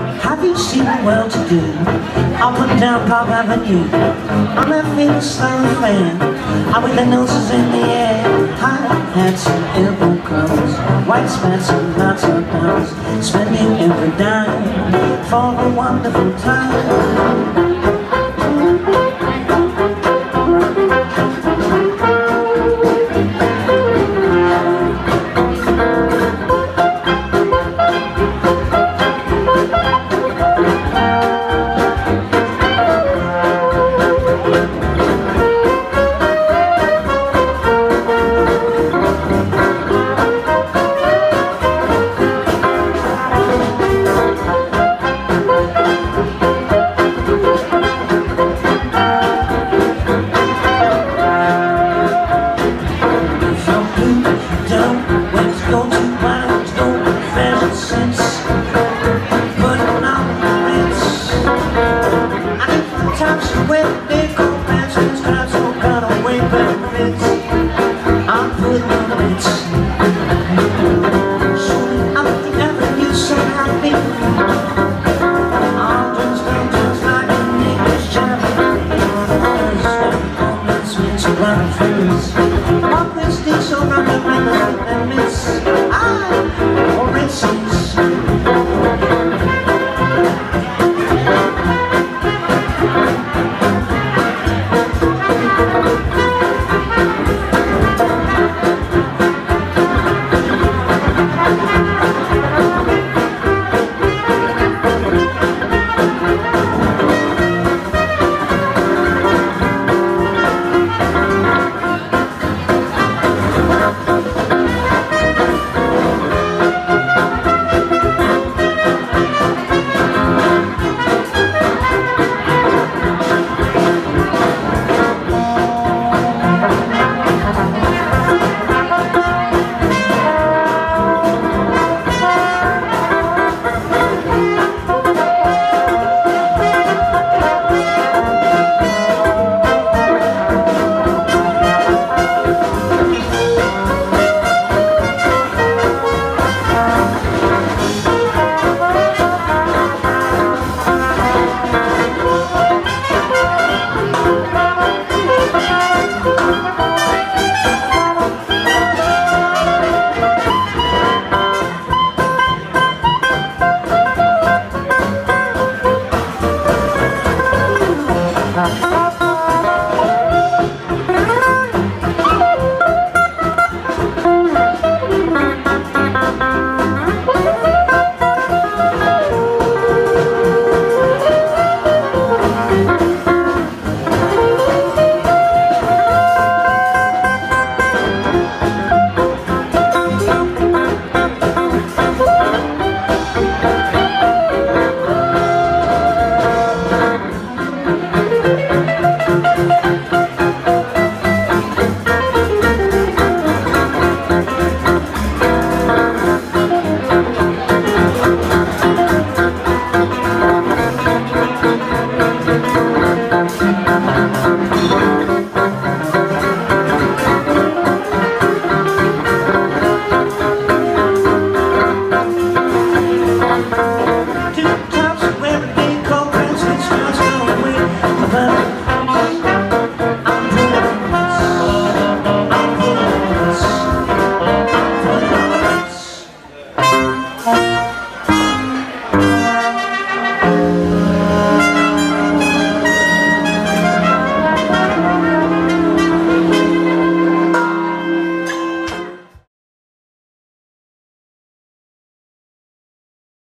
Have you seen the well-to-do up and down Park Avenue on their famous style fan, and with their noses in the air, high hats and elbow covers, white spats and lots of dollars, spending every dime for a wonderful time. Go to my, don't fashion sense.